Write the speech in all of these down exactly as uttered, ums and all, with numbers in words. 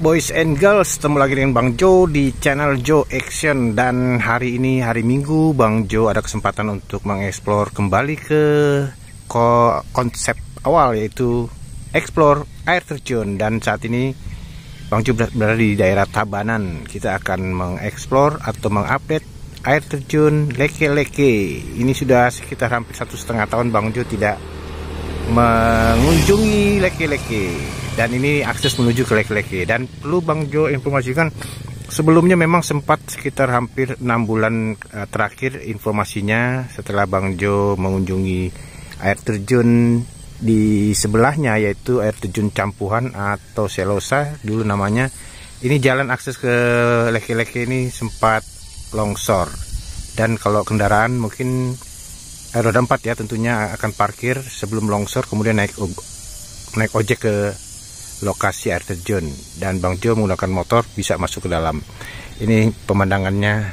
boys and girls, ketemu lagi dengan Bang Jo di channel Jo Action. Dan hari ini hari Minggu, Bang Jo ada kesempatan untuk mengeksplor kembali ke konsep awal, yaitu explore air terjun. Dan saat ini Bang Jo berada di daerah Tabanan. Kita akan mengeksplor atau mengupdate air terjun Leke-Leke. Ini sudah sekitar hampir satu setengah tahun Bang Jo tidak mengunjungi Leke-Leke. Dan ini akses menuju ke Leke-Leke. Dan perlu Bang Jo informasikan, sebelumnya memang sempat sekitar hampir enam bulan uh, terakhir informasinya setelah Bang Jo mengunjungi air terjun di sebelahnya, yaitu air terjun Campuhan atau Selosa dulu namanya. Ini jalan akses ke Leke-Leke ini sempat longsor. Dan kalau kendaraan mungkin eh, roda empat ya tentunya akan parkir sebelum longsor, kemudian naik naik ojek ke lokasi air terjun, dan Bang Jo menggunakan motor bisa masuk ke dalam. Ini pemandangannya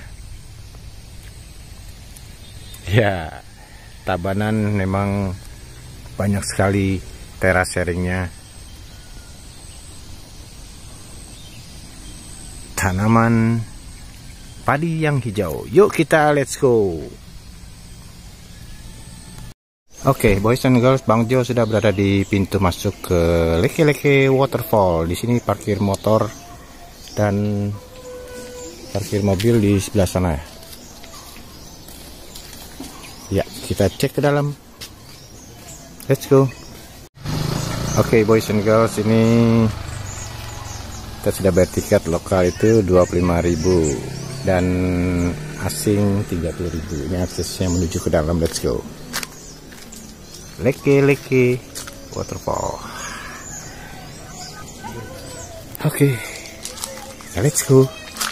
ya, Tabanan memang banyak sekali teras sharingnya, tanaman padi yang hijau. Yuk kita let's go. Oke, okay, boys and girls, Bang Jo sudah berada di pintu masuk ke Leke-Leke Waterfall. Di sini parkir motor dan parkir mobil di sebelah sana. Ya, kita cek ke dalam. Let's go. Oke, okay, boys and girls, ini kita sudah bayar tiket. Lokal itu dua puluh lima ribu dan asing tiga puluh ribu. Ini aksesnya menuju ke dalam. Let's go. Leke-Leke Waterfall. Oke, okay, let's go.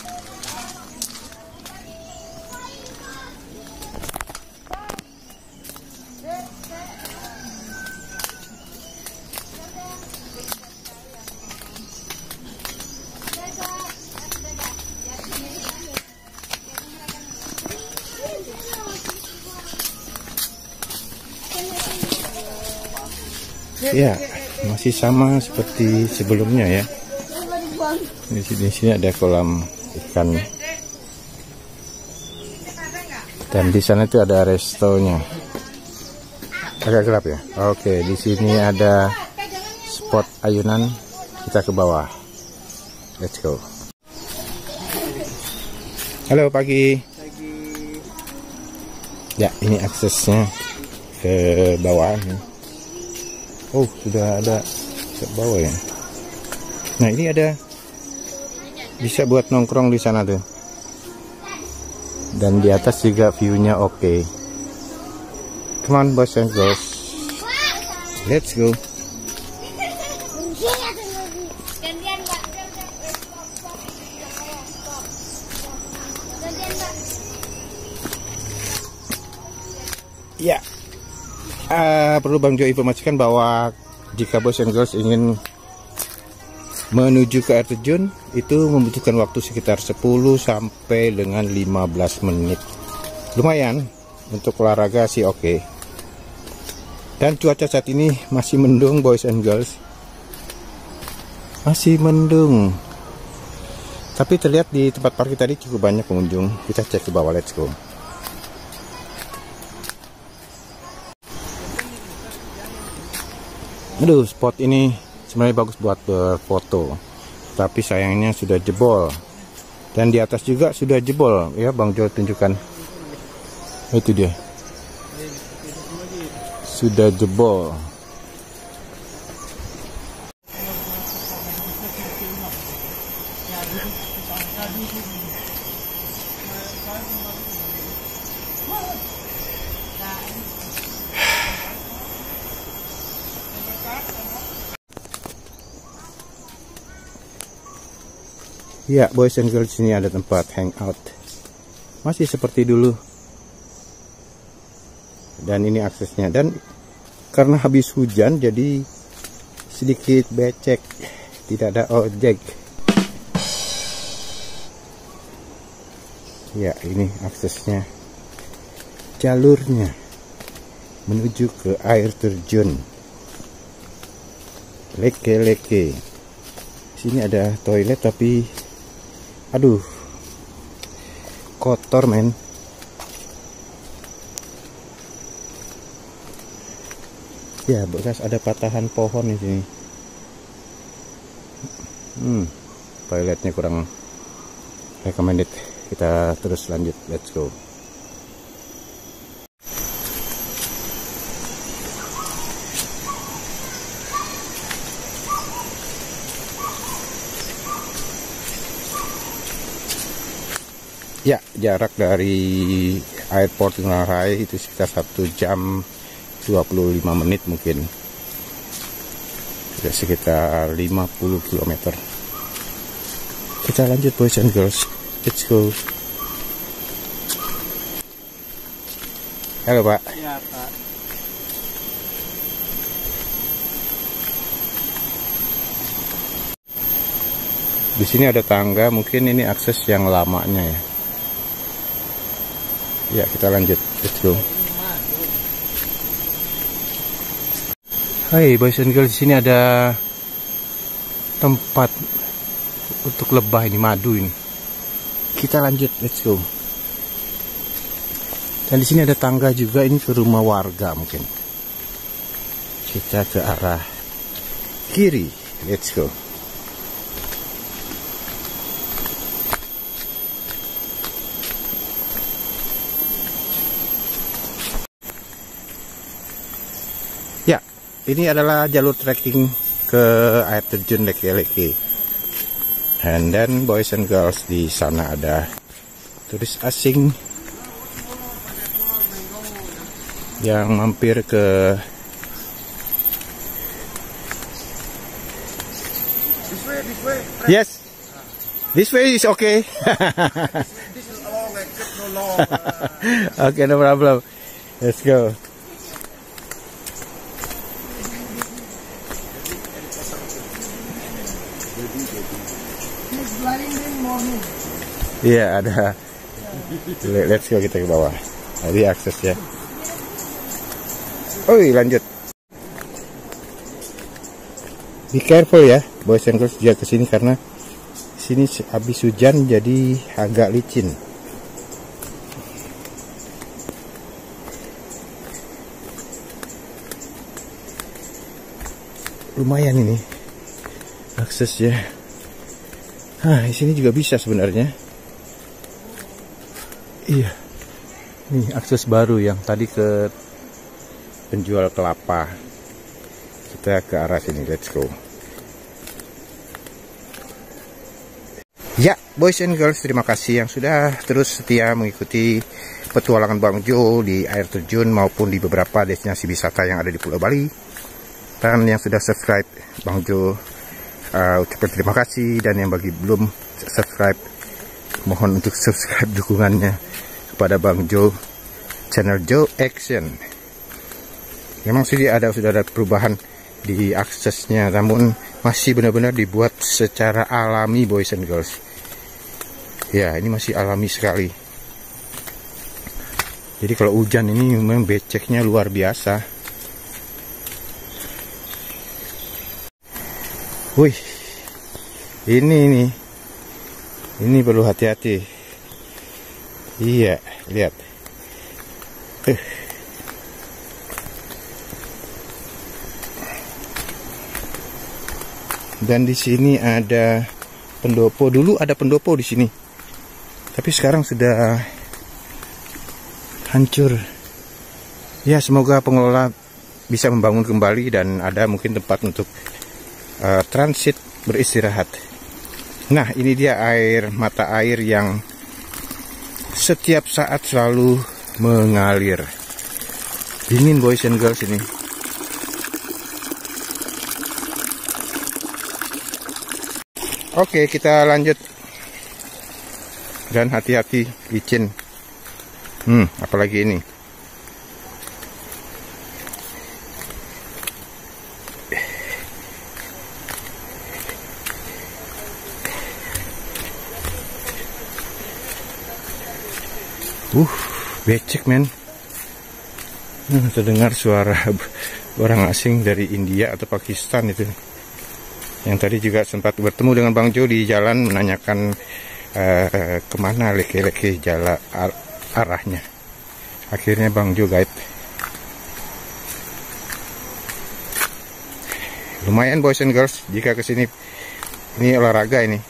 Ya, masih sama seperti sebelumnya ya. Di sini, di sini ada kolam ikan. Dan di sana itu ada restonya. Agak gelap ya. Oke, di sini ada spot ayunan. Kita ke bawah. Let's go. Halo, pagi. Ya, ini aksesnya ke bawah nih. Oh, sudah ada ke bawah ya. Nah, ini ada bisa buat nongkrong di sana tuh. Dan di atas juga view-nya oke. Okay. Come on, boys and girls. Let's go. Ya. Yeah. Uh, perlu Bang Jo informasikan bahwa jika boys and girls ingin menuju ke air terjun itu membutuhkan waktu sekitar sepuluh sampai dengan lima belas menit. Lumayan untuk olahraga sih, oke. Okay. Dan cuaca saat ini masih mendung boys and girls. Masih mendung. Tapi terlihat di tempat parkir tadi cukup banyak pengunjung. Kita cek ke bawah, let's go. Aduh, spot ini sebenarnya bagus buat berfoto, tapi sayangnya sudah jebol. Dan di atas juga sudah jebol ya, Bang Jo tunjukkan. Itu dia, sudah jebol. Ya, boys and girls, sini ada tempat hangout. Masih seperti dulu. Dan ini aksesnya. Dan karena habis hujan jadi sedikit becek. Tidak ada ojek. Ya, ini aksesnya. Jalurnya menuju ke air terjun Leke-Leke. Sini ada toilet tapi aduh kotor men. Ya, bekas ada patahan pohon di sini. Hmm, toiletnya kurang recommended. Kita terus lanjut, let's go. Ya, jarak dari airport Ngurah Rai itu sekitar satu jam dua puluh lima menit mungkin. Sudah sekitar lima puluh kilometer. Kita lanjut boys and girls. Let's go. Halo Pak. Ya Pak. Di sini ada tangga, mungkin ini akses yang lamanya ya. Ya, kita lanjut. Let's go. Hai boys and girls, di sini ada tempat untuk lebah ini, madu ini. Kita lanjut, let's go. Dan di sini ada tangga juga, ini ke rumah warga mungkin. Kita ke arah kiri, let's go. Ya, ini adalah jalur trekking ke air terjun Leke-Leke. And then boys and girls, di sana ada turis asing yang mampir ke This way, this way. Yes, this way is okay. This is long, except no long. Okay, no problem. Let's go. Iya, ada. Let's go, kita ke bawah. Tadi akses ya. Oi, lanjut. Be careful ya, boys and girls, jangan kesini karena sini habis hujan jadi agak licin. Lumayan ini aksesnya. Nah, di sini juga bisa sebenarnya. Iya. Nih akses baru yang tadi ke penjual kelapa. Kita ke arah sini, let's go. Ya, boys and girls, terima kasih yang sudah terus setia mengikuti petualangan Bang Jo di air terjun maupun di beberapa destinasi wisata yang ada di Pulau Bali. Dan yang sudah subscribe Bang Jo, uh, ucapkan terima kasih. Dan yang bagi belum subscribe, mohon untuk subscribe dukungannya kepada Bang Jo, channel Jo Action. Memang sudah ada sudah ada perubahan di aksesnya, namun masih benar-benar dibuat secara alami, boys and girls. Ya, ini masih alami sekali. Jadi kalau hujan ini memang beceknya luar biasa. Wih, ini nih, ini perlu hati-hati. Iya, lihat. Uh. Dan di sini ada pendopo. Dulu ada pendopo di sini, tapi sekarang sudah hancur. Ya, semoga pengelola bisa membangun kembali dan ada mungkin tempat untuk uh, transit beristirahat. Nah, ini dia air, mata air yang setiap saat selalu mengalir. Dingin, boys and girls ini. Oke, kita lanjut. Dan hati-hati licin. Hmm, apalagi ini. Uh, becek men. Hmm, terdengar suara orang asing dari India atau Pakistan itu. Yang tadi juga sempat bertemu dengan Bang Jo di jalan menanyakan uh, kemana leke-leke jalan ar arahnya. Akhirnya Bang Jo guide. Lumayan boys and girls jika kesini, ini olahraga ini.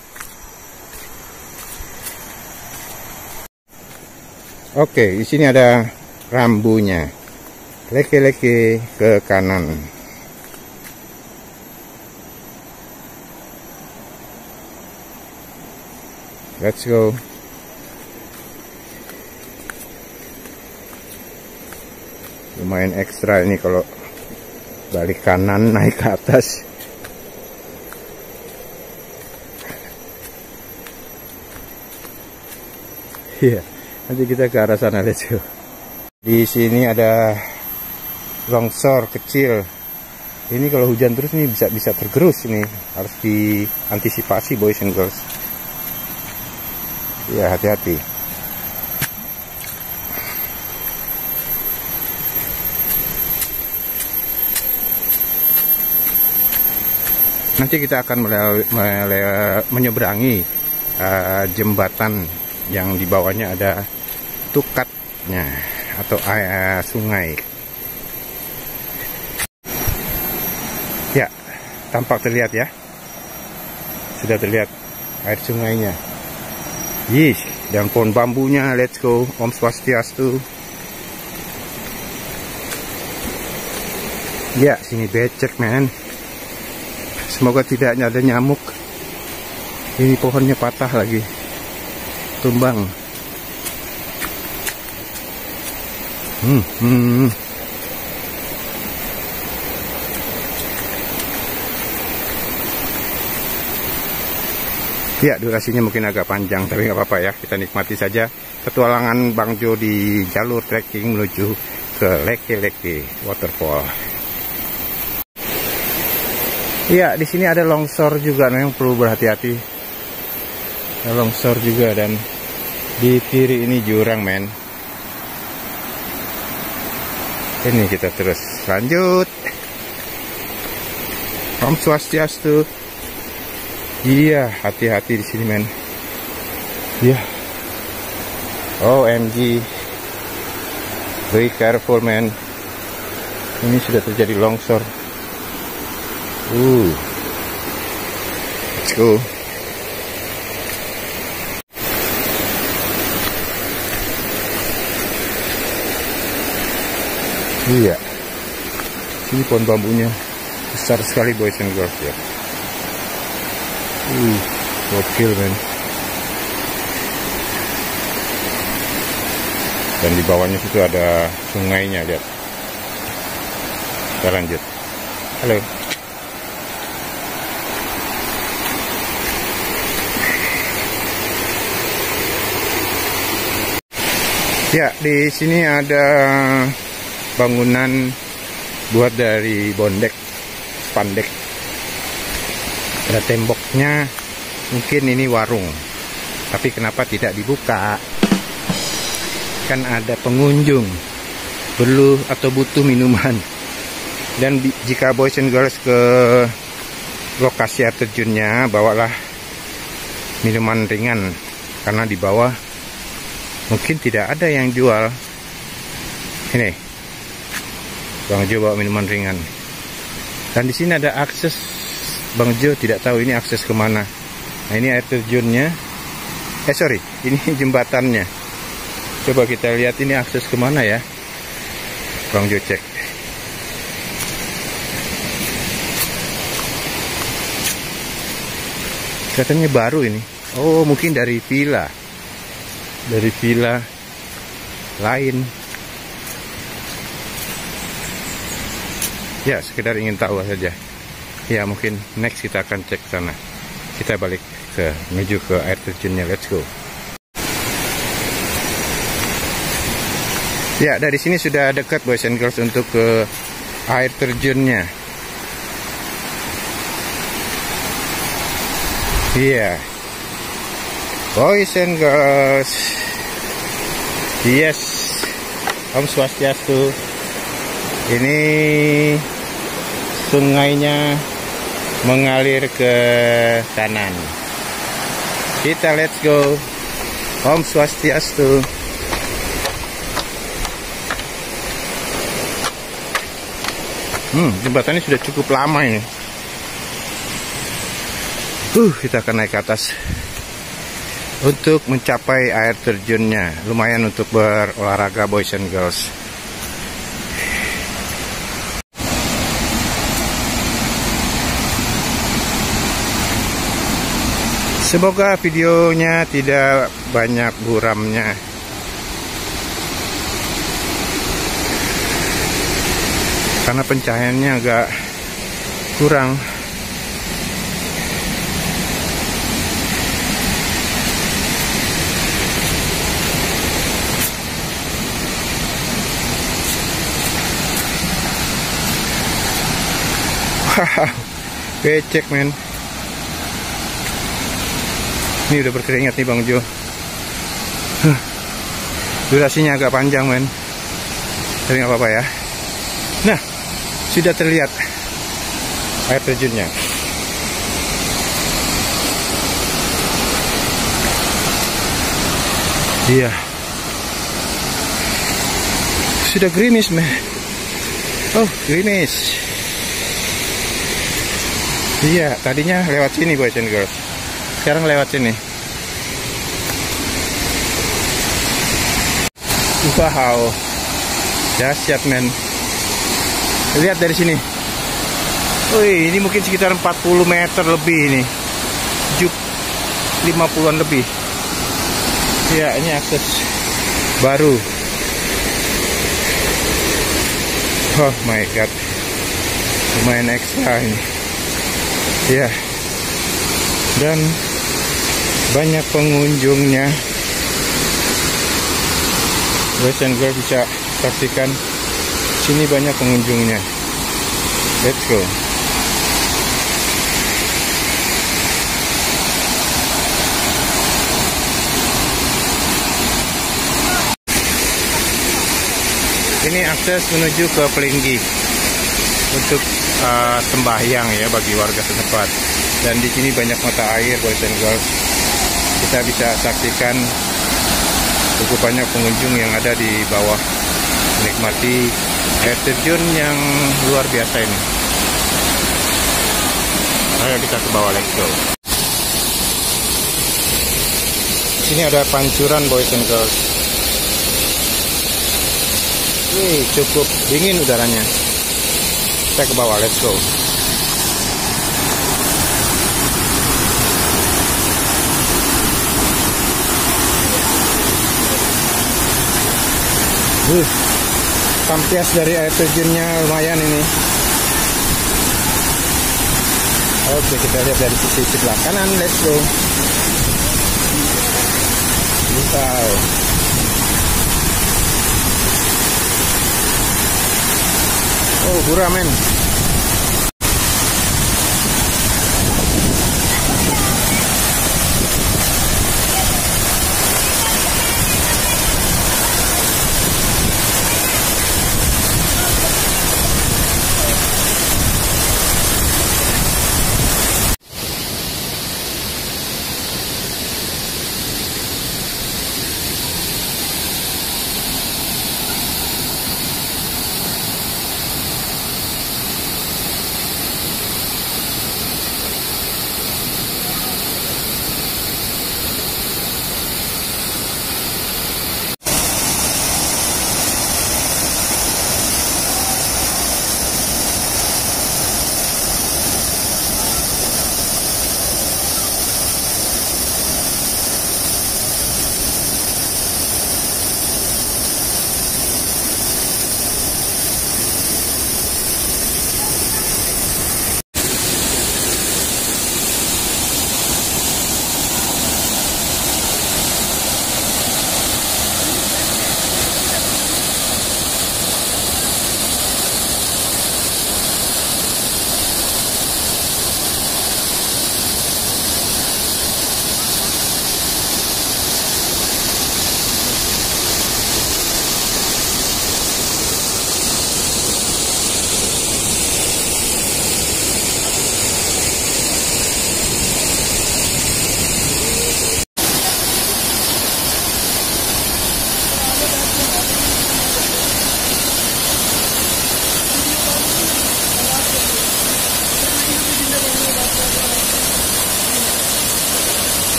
Oke, di sini ada rambunya. Leke-leke ke kanan. Let's go. Lumayan ekstra ini kalau balik kanan naik ke atas. Iya, nanti kita ke arah sana, let's go. Di sini ada longsor kecil. Ini kalau hujan terus nih bisa bisa tergerus ini, harus diantisipasi boys and girls. Ya, hati-hati. Nanti kita akan melewati, melewati, menyeberangi uh, jembatan yang di bawahnya ada tukatnya atau air sungai. Ya, tampak terlihat ya. Sudah terlihat air sungainya. Yes, dan pohon bambunya. Let's go. Om Swastiastu. Ya, sini becek man. Semoga tidak ada nyamuk. Ini pohonnya patah lagi, tumbang. Hmm, hmm. Ya, durasinya mungkin agak panjang, tapi nggak apa-apa ya. Kita nikmati saja petualangan Bang Jo di jalur trekking menuju ke Leke-leke Waterfall. Ya, di sini ada longsor juga, memang perlu berhati-hati. Ada longsor juga, dan di kiri ini jurang, men. Ini kita terus lanjut. Om Swastiastu. Iya, hati-hati di sini, men. Iya. O M G. Be careful, man. Ini sudah terjadi longsor. Uh. Let's go. Iya. Ini pohon bambunya besar sekali boys and girls ya. Uh, gokil men. Dan di bawahnya situ ada sungainya, lihat. Kita lanjut. Halo. Ya, di sini ada bangunan buat dari bondek, spandek. Ada temboknya, mungkin ini warung, tapi kenapa tidak dibuka? Kan ada pengunjung perlu atau butuh minuman. Dan jika boys and girls ke lokasi air terjunnya, bawalah minuman ringan, karena di bawah mungkin tidak ada yang jual. Ini Bang Jo bawa minuman ringan. Dan di sini ada akses. Bang Jo tidak tahu ini akses kemana. Nah, ini air terjunnya. Eh sorry, ini jembatannya. Coba kita lihat ini akses kemana ya. Bang Jo cek. Katanya baru ini. Oh, mungkin dari villa. Dari villa lain. Ya, sekedar ingin tahu saja. Ya, mungkin next kita akan cek sana. Kita balik ke menuju ke air terjunnya. Let's go. Ya, dari sini sudah dekat boys and girls untuk ke air terjunnya. Iya. Boys and girls. Yes. Om Swastiastu. Ini sungainya mengalir ke kanan. Kita let's go. Om Swastiastu. Hmm, jembatannya sudah cukup lama ini. Uh, kita akan naik ke atas untuk mencapai air terjunnya. Lumayan untuk berolahraga boys and girls. Semoga videonya tidak banyak buramnya. Karena pencahayaannya agak kurang. Wow, becek men. Ini udah berkeringat nih Bang Jo. Huh. Durasinya agak panjang men, tapi nggak apa-apa ya. Nah, sudah terlihat air terjunnya. Iya, sudah gerimis men. Oh, gerimis. Iya, tadinya lewat sini boys and girls. Sekarang lewat sini. Wow, dahsyat men. Lihat dari sini. Wih, ini mungkin sekitar empat puluh meter lebih ini. Juk lima puluhan lebih. Ya, ini akses baru. Oh my god. Lumayan ekstra ini. Ya. Dan banyak pengunjungnya. Boys and girls bisa saksikan, sini banyak pengunjungnya. Let's go. Ini akses menuju ke Pelinggi untuk uh, sembahyang ya bagi warga setempat. Dan di sini banyak mata air boys and girls. Kita bisa saksikan cukup banyak pengunjung yang ada di bawah menikmati air terjun yang luar biasa ini. Ayo kita ke bawah, let's go. Sini ada pancuran boys and girls. Wih, cukup dingin udaranya. Kita ke bawah, let's go. Uh, tampias dari air terjunnya lumayan ini. Oke, kita lihat dari sisi sebelah kanan, let's go. Wow. Oh, buram men.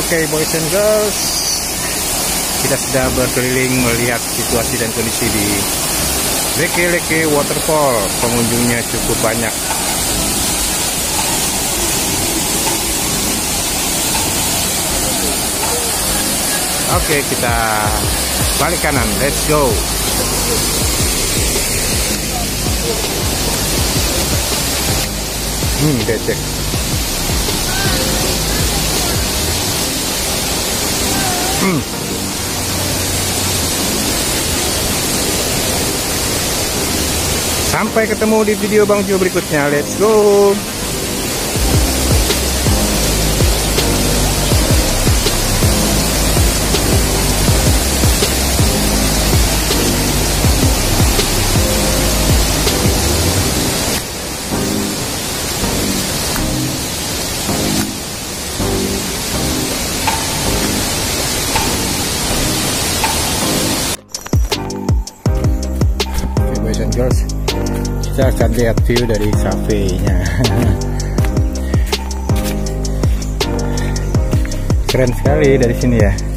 Oke, boys and girls, kita sudah berkeliling melihat situasi dan kondisi di Leke Leke Waterfall. Pengunjungnya cukup banyak. Oke, kita balik kanan, let's go. Hmm, becek. Hmm. Sampai ketemu di video Bang Jo berikutnya. Let's go. Girls, kita akan lihat view dari cafe-nya. Keren sekali dari sini ya.